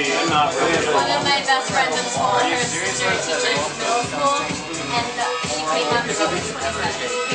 One of my best friends in school, her sister teaches middle school, and she came up, she was 27.